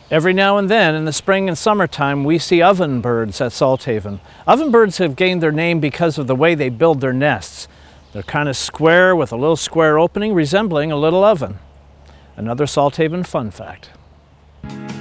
Every now and then in the spring and summertime we see oven birds at Salthaven. Oven birds have gained their name because of the way they build their nests. They're kind of square with a little square opening resembling a little oven. Another Salthaven fun fact.